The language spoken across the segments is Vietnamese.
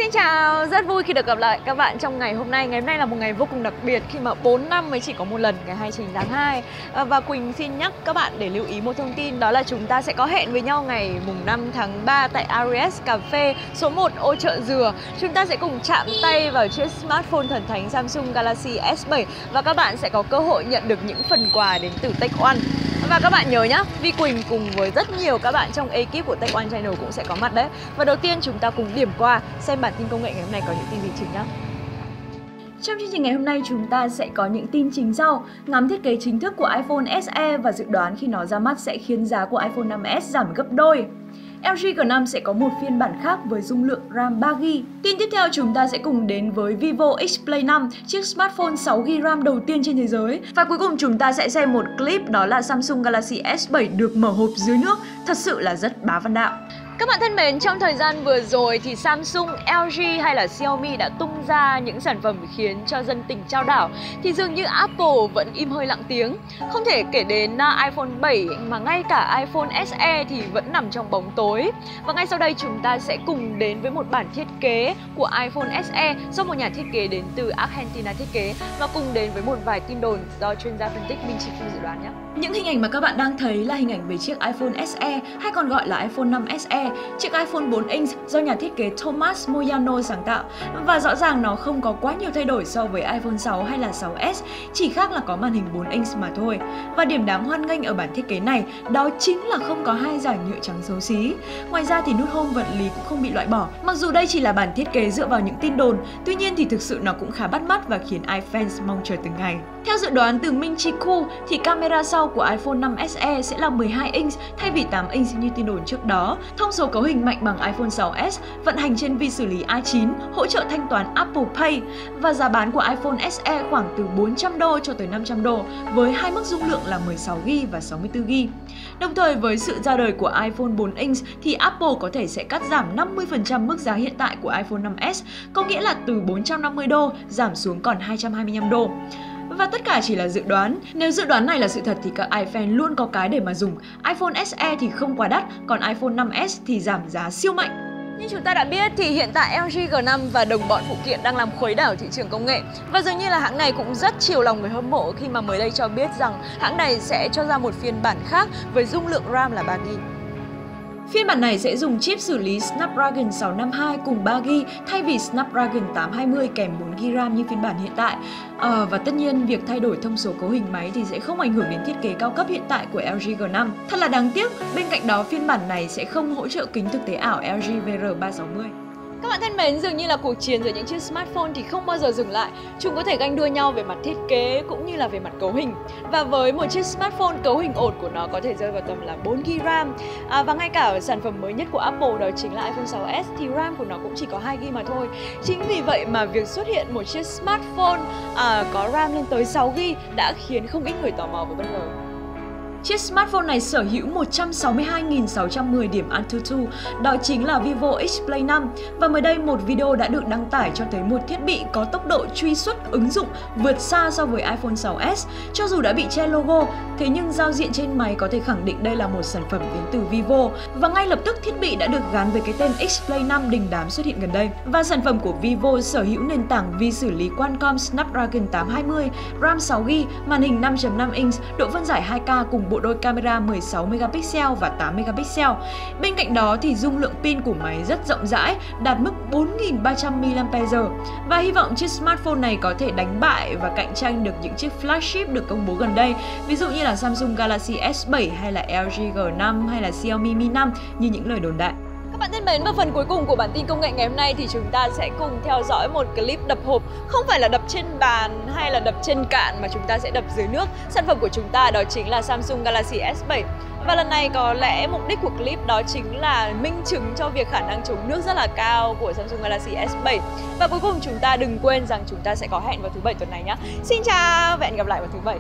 Xin chào, rất vui khi được gặp lại các bạn trong ngày hôm nay. Ngày hôm nay là một ngày vô cùng đặc biệt khi mà 4 năm mới chỉ có một lần, ngày 29 tháng 2. Và Quỳnh xin nhắc các bạn để lưu ý một thông tin, đó là chúng ta sẽ có hẹn với nhau ngày mùng 5 tháng 3 tại Aries Cà phê số 1 Ô Chợ Dừa. Chúng ta sẽ cùng chạm tay vào chiếc smartphone thần thánh Samsung Galaxy S7 và các bạn sẽ có cơ hội nhận được những phần quà đến từ Tech One. Và các bạn nhớ nhé, Vi Quỳnh cùng với rất nhiều các bạn trong ekip của Tech One Channel cũng sẽ có mặt đấy. Và đầu tiên chúng ta cùng điểm qua xem bản tin công nghệ ngày hôm nay có những tin gì chính nhé. Trong chương trình ngày hôm nay chúng ta sẽ có những tin chính sau: ngắm thiết kế chính thức của iPhone SE và dự đoán khi nó ra mắt sẽ khiến giá của iPhone 5S giảm gấp đôi. LG G5 sẽ có một phiên bản khác với dung lượng RAM 3GB. Tin tiếp theo chúng ta sẽ cùng đến với Vivo X Play 5, chiếc smartphone 6GB RAM đầu tiên trên thế giới. Và cuối cùng chúng ta sẽ xem một clip, đó là Samsung Galaxy S7 được mở hộp dưới nước, thật sự là rất bá văn đạo. Các bạn thân mến, trong thời gian vừa rồi thì Samsung, LG hay là Xiaomi đã tung ra những sản phẩm khiến cho dân tình chao đảo, thì dường như Apple vẫn im hơi lặng tiếng. Không thể kể đến iPhone 7 mà ngay cả iPhone SE thì vẫn nằm trong bóng tối. Và ngay sau đây chúng ta sẽ cùng đến với một bản thiết kế của iPhone SE do một nhà thiết kế đến từ Argentina thiết kế, và cùng đến với một vài tin đồn do chuyên gia phân tích Minh Chi Phu dự đoán nhé. Những hình ảnh mà các bạn đang thấy là hình ảnh về chiếc iPhone SE hay còn gọi là iPhone 5 SE, chiếc iPhone 4 inch do nhà thiết kế Thomas Moyano sáng tạo. Và rõ ràng nó không có quá nhiều thay đổi so với iPhone 6 hay là 6S, chỉ khác là có màn hình 4 inch mà thôi. Và điểm đáng hoan nghênh ở bản thiết kế này đó chính là không có hai dải nhựa trắng xấu xí. Ngoài ra thì nút home vật lý cũng không bị loại bỏ. Mặc dù đây chỉ là bản thiết kế dựa vào những tin đồn, tuy nhiên thì thực sự nó cũng khá bắt mắt và khiến iFans mong chờ từng ngày. Theo dự đoán từ Minh Chi Ku thì camera sau của iPhone 5 SE sẽ là 12 inch thay vì 8 inch như tin đồn trước đó. Thông số cấu hình mạnh bằng iPhone 6s, vận hành trên vi xử lý A9, hỗ trợ thanh toán Apple Pay, và giá bán của iPhone SE khoảng từ 400 đô cho tới 500 đô với hai mức dung lượng là 16GB và 64GB. Đồng thời với sự ra đời của iPhone 4 inch thì Apple có thể sẽ cắt giảm 50% mức giá hiện tại của iPhone 5s, có nghĩa là từ 450 đô giảm xuống còn 225 đô. Và tất cả chỉ là dự đoán. Nếu dự đoán này là sự thật thì các iFan luôn có cái để mà dùng. iPhone SE thì không quá đắt, còn iPhone 5S thì giảm giá siêu mạnh. Như chúng ta đã biết thì hiện tại LG G5 và đồng bọn phụ kiện đang làm khuấy đảo thị trường công nghệ. Và dường như là hãng này cũng rất chiều lòng người hâm mộ khi mà mới đây cho biết rằng hãng này sẽ cho ra một phiên bản khác với dung lượng RAM là 3GB. Phiên bản này sẽ dùng chip xử lý Snapdragon 652 cùng 3GB thay vì Snapdragon 820 kèm 4GB RAM như phiên bản hiện tại. Và tất nhiên việc thay đổi thông số cấu hình máy thì sẽ không ảnh hưởng đến thiết kế cao cấp hiện tại của LG G5. Thật là đáng tiếc, bên cạnh đó phiên bản này sẽ không hỗ trợ kính thực tế ảo LG VR360. Các bạn thân mến, dường như là cuộc chiến giữa những chiếc smartphone thì không bao giờ dừng lại. Chúng có thể ganh đua nhau về mặt thiết kế cũng như là về mặt cấu hình. Và với một chiếc smartphone, cấu hình ổn của nó có thể rơi vào tầm là 4GB RAM. Và ngay cả ở sản phẩm mới nhất của Apple đó chính là iPhone 6s thì RAM của nó cũng chỉ có 2GB mà thôi. Chính vì vậy mà việc xuất hiện một chiếc smartphone có RAM lên tới 6GB đã khiến không ít người tò mò và bất ngờ. Chiếc smartphone này sở hữu 162.610 điểm Antutu, đó chính là Vivo X Play 5. Và mới đây một video đã được đăng tải cho thấy một thiết bị có tốc độ truy xuất ứng dụng vượt xa so với iPhone 6s. Cho dù đã bị che logo, thế nhưng giao diện trên máy có thể khẳng định đây là một sản phẩm đến từ Vivo. Và ngay lập tức thiết bị đã được gắn với cái tên X Play 5 đình đám xuất hiện gần đây. Và sản phẩm của Vivo sở hữu nền tảng vi xử lý Qualcomm Snapdragon 820, RAM 6GB, màn hình 5.5 inch, độ phân giải 2K cùng bộ đôi camera 16 megapixel và 8 megapixel. Bên cạnh đó thì dung lượng pin của máy rất rộng rãi, đạt mức 4.300 mAh. Và hy vọng chiếc smartphone này có thể đánh bại và cạnh tranh được những chiếc flagship được công bố gần đây, ví dụ như là Samsung Galaxy S7 hay là LG G5 hay là Xiaomi Mi 5 như những lời đồn đại. Các bạn thân mến, vào phần cuối cùng của bản tin công nghệ ngày hôm nay thì chúng ta sẽ cùng theo dõi một clip đập hộp. Không phải là đập trên bàn hay là đập trên cạn mà chúng ta sẽ đập dưới nước. Sản phẩm của chúng ta đó chính là Samsung Galaxy S7. Và lần này có lẽ mục đích của clip đó chính là minh chứng cho việc khả năng chống nước rất là cao của Samsung Galaxy S7. Và cuối cùng chúng ta đừng quên rằng chúng ta sẽ có hẹn vào thứ Bảy tuần này nhé. Xin chào và hẹn gặp lại vào thứ Bảy.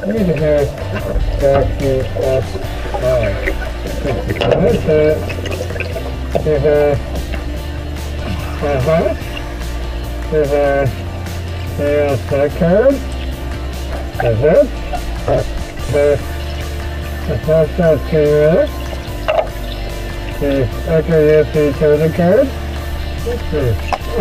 Need to have back to up high. That's it. Second. Is it? The first out here. After you see the card. Let's see.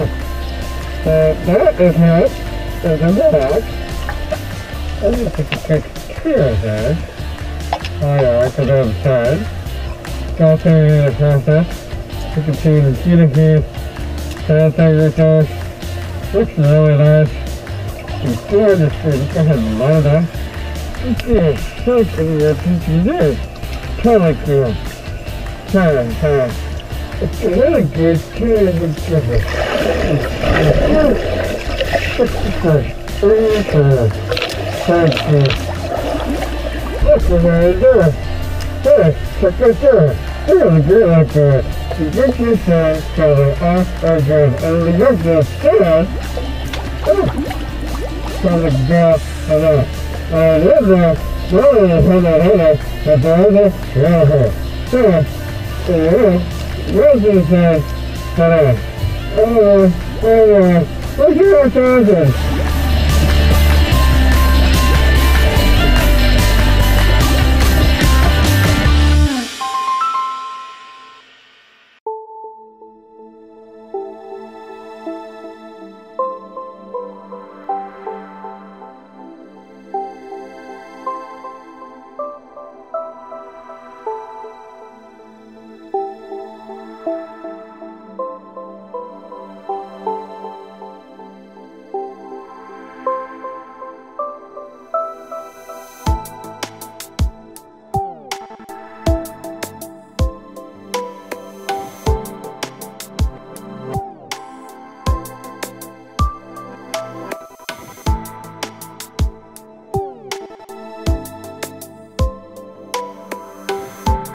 That is not in the box. I need to take care of that. Oh yeah, I could have time. Go through the process. You can see the cuticle. Sanitizer. Looks really nice. It's gorgeous. Look at him, Lana. It's something that you did. Kind of cool. It's really good. Thank you. Look what I do. Hey, check this out. Really good like that. You get this color off again, and you get this stand. From the girl, and there's a where's this, what's your